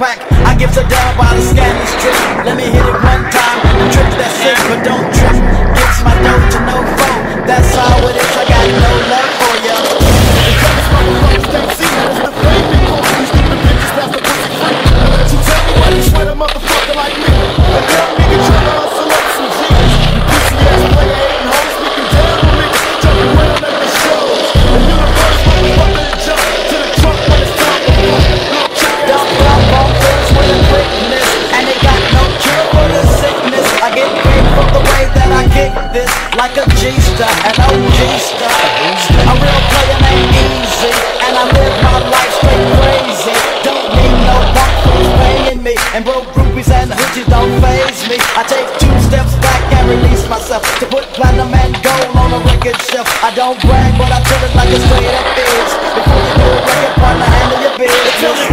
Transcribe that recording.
backpack. I give a damn about a scanning strip. Let me hit it one time. The tricks that's sick, but don't trip. Gives my dough to no foe. That's how it is. I got no love for ya. The crazy motherfuckers can't see that it's the fame because these stupid bitches that's the pussy free. So tell me why you sweat a motherfucker like me. A dumb nigga trying to hustle up some G's. You pussy ass player hating hoes speaking down on niggas jumping around at the shows. And you're the first motherfucker to jump to the trunk when it's time to walk. Dump up on things with a quickness, and they got no cure for the sickness. I get paid for the way that I kick this, like a G-star, an OG star. A real player ain't easy, and I live my life straight crazy. Don't need no bump who's paying me, and broke groupies and hoochies don't faze me. I take 2 steps back and release myself to put platinum and gold on a record shelf. I don't brag, but I tell it like it straight up is. Before you do a record, partner, handle your business.